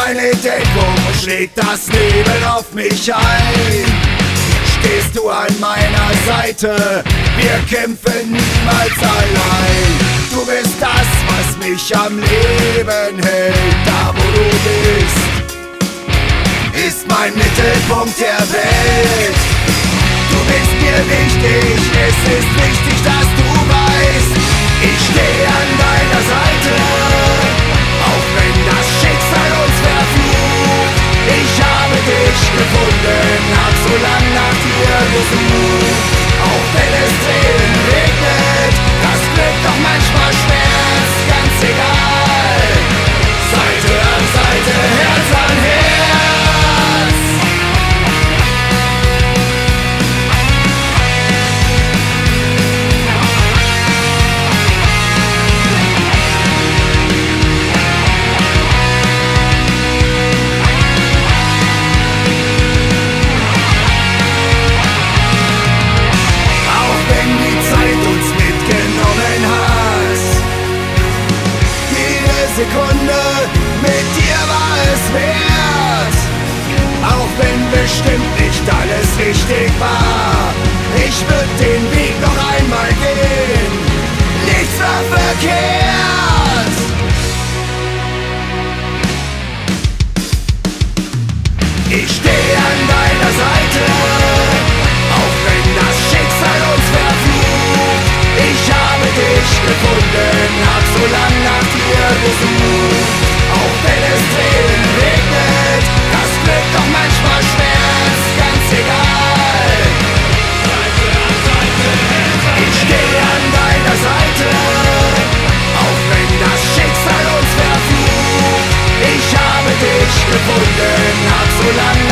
meine Deckung und schlägt das Leben auf mich ein. Stehst du an meiner Seite, wir kämpfen niemals allein. Du bist das, was mich am Leben hält. Da wo du bist, ist mein Mittelpunkt der Welt. Du bist mir wichtig, es ist wichtig, dass du weißt, ich stehe an deiner Seite, auch wenn das Schicksal uns verflucht. Ich habe dich gefunden, hab so lang nach dir gesucht. Auch wenn es Tränen regnet, das Glück doch manchmal schmerzt, ganz egal. Seite an Seite, Herz an Herz. Sekunde, mit dir war es wert. Auch wenn bestimmt nicht alles richtig war, ich würd den Weg noch einmal gehen. Nichts war verkehrt. Ich stehe an deiner Seite, auch wenn das Schicksal uns verflucht. Ich habe dich gefunden, hab so lang nach dir gesucht. Auch wenn es Tränen regnet, das Glück doch manchmal schmerzt, ganz egal. Seite an Seite, ich stehe an deiner Seite, auch wenn das Schicksal uns verflucht. Ich habe dich gefunden, hab so lang